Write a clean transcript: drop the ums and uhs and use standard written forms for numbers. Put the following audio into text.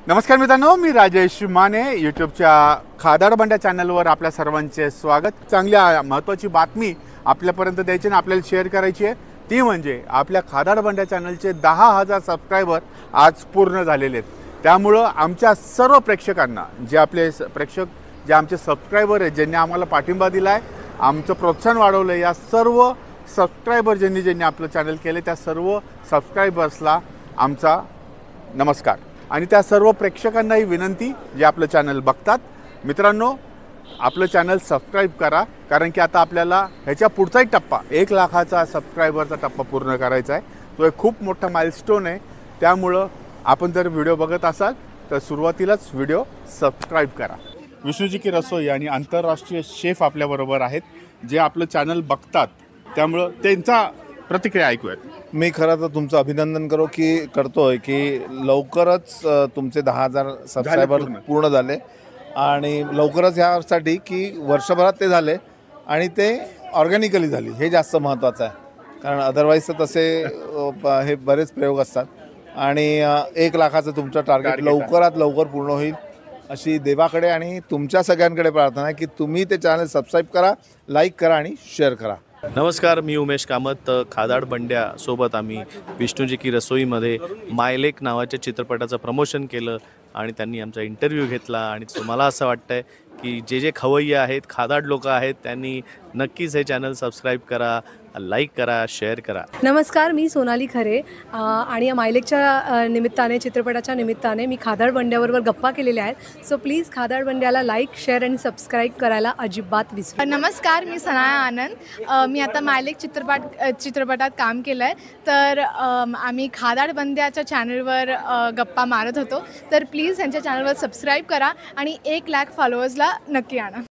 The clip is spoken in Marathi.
नमस्कार मित्रांनो, मी राजेश माने यूट्यूबच्या खादाड बंड्या चॅनलवर आपल्या सर्वांचे स्वागत। चांगल्या महत्त्वाची बातमी आपल्यापर्यंत द्यायची आणि आपल्याला शेअर करायची आहे, ती म्हणजे आपल्या खादाड बंड्या चॅनलचे 10,000 सबस्क्रायबर आज पूर्ण झालेले आहेत। त्यामुळे आमच्या सर्व प्रेक्षकांना, जे आपले प्रेक्षक, जे आमचे सबस्क्रायबर आहेत, ज्यांनी आम्हाला पाठिंबा दिला आहे, आमचं प्रोत्साहन वाढवलं, या सर्व सबस्क्रायबर ज्यांनी आपलं चॅनल केले, त्या सर्व सबस्क्रायबर्सला आमचा नमस्कार। आणि त्या सर्व प्रेक्षकांनाही विनंती, जे आपलं चॅनल बघतात, मित्रांनो आपलं चॅनल सबस्क्राईब करा, कारण की आता आपल्याला ह्याच्या पुढचा एक टप्पा 1 लाखाचा सबस्क्रायबरचा टप्पा पूर्ण करायचा आहे। तो एक खूप मोठा माइलस्टोन आहे। त्यामुळं आपण जर व्हिडिओ बघत असाल तर सुरुवातीलाच व्हिडिओ सबस्क्राईब करा। विष्णूजी की रसोई आणि आंतरराष्ट्रीय शेफ आपल्याबरोबर आहेत, जे आपलं चॅनल बघतात, त्यामुळं त्यांचा प्रतिक्रिया ऐकूयात। मी खरं तर तुमचं अभिनंदन करतोय की लवकरच तुमचे 10,000 सबस्क्रायबर पूर्ण झाले आणि लवकरच ह्यासाठी की वर्षभरात ते झाले आणि ते ऑर्गॅनिकली झाली, हे जास्त महत्त्वाचं आहे। कारण अदरवाईज तर तसे हे बरेच प्रयोग असतात आणि 1 लाखाचं तुमचं टार्गेट लवकरात लवकर पूर्ण होईल अशी देवाकडे आणि तुमच्या सगळ्यांकडे प्रार्थना आहे की तुम्ही ते चॅनल सबस्क्राईब करा, लाईक करा आणि शेअर करा। नमस्कार, मी उमेश कामत। खादाड बंड्या सोबत आम्ही विष्णूजी की रसोईमध्ये मायलेक नावाच्या चित्रपटाचं प्रमोशन केलं आणि त्यांनी आमचा इंटरव्ह्यू घेतला। आणि मला असं वाटतंय की जे खवय्ये आहेत, खादाड लोक आहेत, त्यांनी नक्कीच हे चॅनल सबस्क्राईब करा, लाईक करा, शेअर करा। नमस्कार, मी सोनाली खरे आणि मायलेकच्या निमित्ताने, चित्रपटाच्या निमित्ताने मी खादाड बंड्याबरोबर गप्पा केलेल्या आहेत। सो प्लीज खादाड बंड्याला लाईक, शेअर आणि सबस्क्राईब करायला अजिबात विसरू नका। नमस्कार, मी सनाया आनंद। मी आता मायलेक चित्रपटात काम केलं आहे, तर आम्ही खादाड बंड्याच्या चॅनलवर गप्पा मारत होतो। तर प्लीज ह्यांच्या चॅनलवर सबस्क्राईब करा आणि 1 लाख फॉलोअर्सला नक्की आणा।